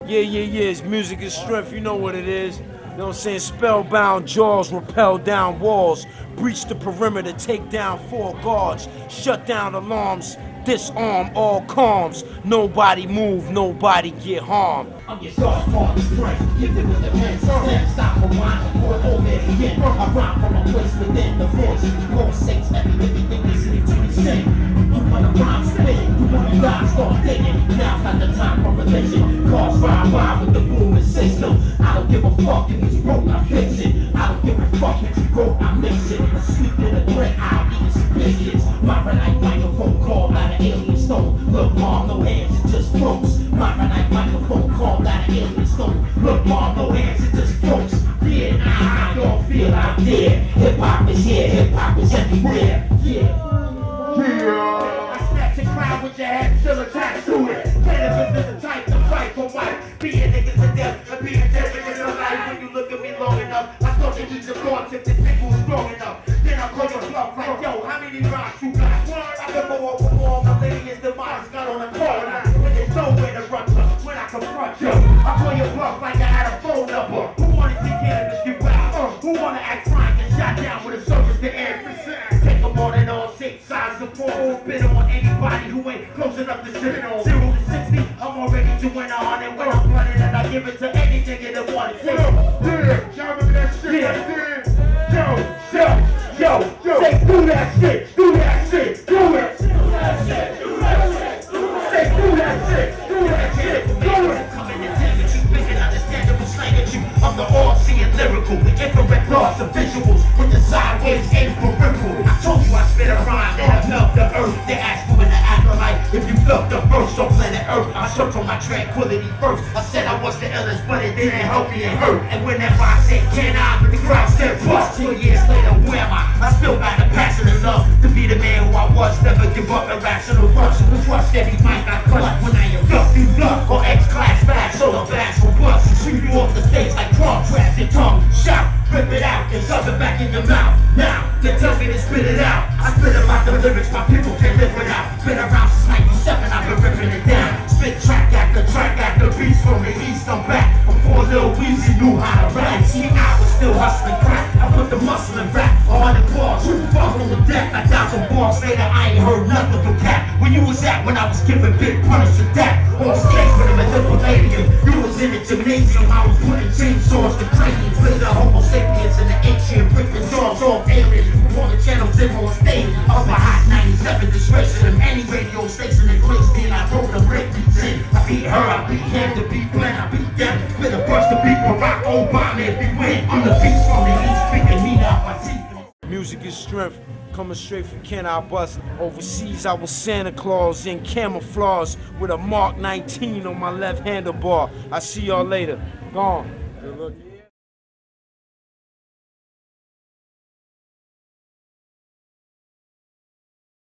Yeah, music is strength, you know what it is. You know what I'm saying? Spellbound jaws, rappel down walls, breach the perimeter, take down 4 guards, shut down alarms, disarm all calms. Nobody move, nobody get harmed. I'm your star part strength, gifted with the pen, stop for wine, pour it over it again. I rhyme from a place within the voice, Lord sakes, every living thing listening to me sing. You wanna rhyme, spin, you wanna die, start digging. Now's not the time for religion. Cars ride by with the booming system. I don't give a fuck if it's broke, I fix it. I don't give a fuck if you broke, I mix it. I sleep in the bread, I'll eat some biscuits. My night microphone called out an alien stone. Look, mom, no hands, it just floats. My night microphone called out an alien stone. Look, mom, no hands, it just floats. Yeah, I don't feel out there. Hip hop is here, hip hop is everywhere. Yeah. I snatch your crown with your head still attached to it. Cannabis is the type to fight for white. Be a nigga to death and be a dead nigga to life. When you look at me long enough, I start to eat the thoughts if the dick was strong enough. Then I call your bluff like, yo, how many rocks you got? I can go up for more, my lady is the boss got on the corner. When there's nowhere to run to, when I confront you, I call your bluff like I had a phone number. Who wanna see cannabis get wild? Who wanna act frank and shot down with a surface to air? Take them all in all 6 sides of 4. Spit on anybody who ain't close enough to sit on. 0 to 60, I'm already doing on it. When I'm running and I give it to any nigga that want it. Yeah, y'all remember that shit right there? Yo, say do that shit, do that shit, do it. Do that shit, do that shit, do it. Say do that shit, do that shit, do it. Coming and damage you, thinking understandable slang at you. I'm the all-seeing lyrical, the infrared thoughts of visuals with the sideways aim peripheral. I told you I spit a rhyme that'll melt the earth. They asked me in the afterlife if you felt the burst on planet Earth. I searched for my tranquility first. I said I was the illest, but it didn't help me, it hurt. And whenever I said can I, the crowd said bust. 2 years later, where am I? I still got the passion enough to be the man who I was. Never give up irrational rush. Trust every mic I clutch. When I am duck, you luck, or X-class back, solo bash for bust. Shoot you off the stage like Trump. Grab your tongue, shout, rip it out, and shove it back in your mouth. Now, they tell me to spit it out. I spit about the lyrics my people can't live without. Been around since 97, I've been ripping it down. Spit track after beats from the east, I'm back. Before Lil Weezy knew how to rap. See, I was still hustling crack. I put the muscle in rap on the bars. Who fuck on the deck? I got some bars later, I ain't heard nothing from Cat. When you was at when I was giving big punish to that. On stage with him at the Palladium. You was in the gymnasium, I was putting chainsaws to craniums. With the homo sapiens in the atrium, ripping jaws off aliens. On the channel, demo on stage. Up a hot 97, disgracing him. Any radio station that clicks me and I wrote the break beats in. I beat her, I beat him, to beat Glenn, I beat them. Spit a burst to beat Barack Obama if he win. I'm the beast from the east, picking me out my teeth. Music is strength, coming straight from Ken I Bust. Overseas, I was Santa Claus in camouflage with a Mark 19 on my left handlebar. I see y'all later. Gone. Good luck.